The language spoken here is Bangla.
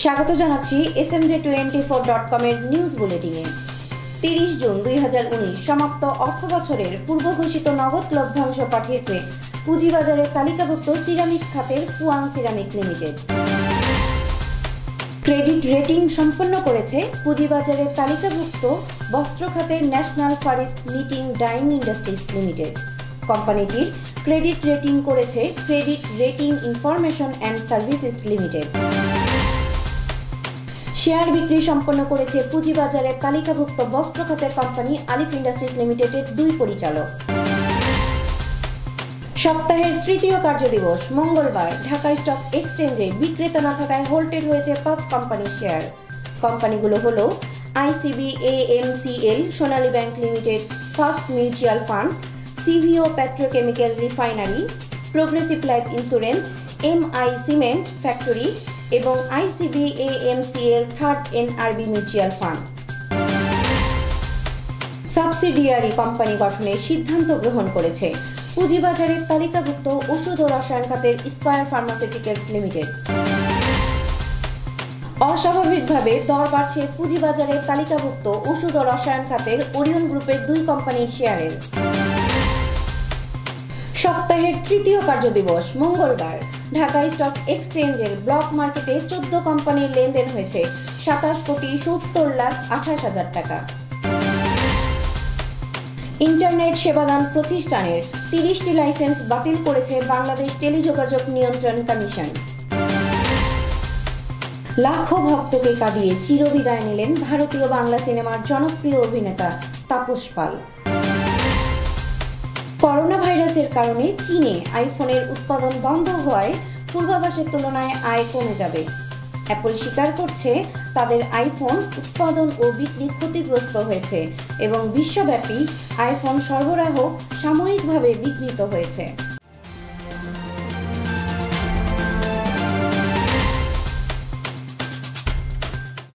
স্বাগত জানাচ্ছি smj24.com এর নিউজ বুলেটিনে। 30 জুন 2019 সমাপ্ত অর্থ বছরের পূর্ব ঘোষিত নগদ লভ্যাংশ পাঠিয়েছে পুঁজিবাজারে তালিকাভুক্ত সিরামিক খাতের Fuwang ceramic limited. Credit rating সম্পন্ন করেছে পুঁজিবাজারে তালিকাভুক্ত বস্ত্র খাতের national far east knitting dyeing industries limited. কোম্পানিটির ক্রেডিট রেটিং করেছে credit rating information and services limited. Share বিক্রি সম্পন্ন করেছে পুঁজিবাজারে তালিকাভুক্ত বস্ত্র খাতের কোম্পানি আলিফ ইন্ডাস্ট্রিজ লিমিটেডের 2 পরিচালক। সপ্তাহের তৃতীয় কার্যদিবস মঙ্গলবার ঢাকা স্টক এক্সচেঞ্জে বিক্রেতা না থাকায় হোল্টেড হয়েছে 5 কোম্পানির শেয়ার। কোম্পানিগুলো হলো ICBAMCL Sonali bank limited first mutual fund, CVO petrochemical refinery, progressive life insurance, MI cement factory এবং ICBAMCL third NRB mutual fund. Subsidiary company গঠনের সিদ্ধান্ত গ্রহণ করেছে পুঁজিবাজারের তালিকাভুক্ত ওষুধ ও রসায়ন খাতের স্কয়ার ফার্মাসিউটিক্যালস লিমিটেড। অস্বাভাবিকভাবে দর বাড়ছে পুঁজিবাজারের তালিকাভুক্ত ওষুধ ও রসায়ন খাতের ওরিয়ন গ্রুপের 2 কোম্পানির শেয়ারের। সপ্তাহের তৃতীয় কার্যদিবস মঙ্গলবার ঢাকা স্টক এক্সচেঞ্জের ব্লক মার্কেটে 14 কোম্পানির লেনদেন হয়েছে 27,70,28,000 টাকা। ইন্টারনেট সেবাদান প্রতিষ্ঠানের 30টি লাইসেন্স বাতিল করেছে বাংলাদেশ টেলিযোগাযোগ নিয়ন্ত্রণ কমিশন। লাখো ভক্তকে কাঁদিয়ে চিরবিদায় নিলেন ভারতীয় বাংলা সিনেমার জনপ্রিয় অভিনেতা তাপস পাল। করোনা ভাইরাসের কারণে চীনে আইফোনের উৎপাদন বন্ধ হওয়ায় পূর্বাভাসের তুলনায় আয় কমে যাবে। অ্যাপল স্বীকার করছে তাদের আইফোন উৎপাদন ও বিক্রি ক্ষতিগ্রস্ত হয়েছে এবং বিশ্বব্যাপী আইফোন সরবরাহ সাময়িকভাবে বিঘ্নিত হয়েছে।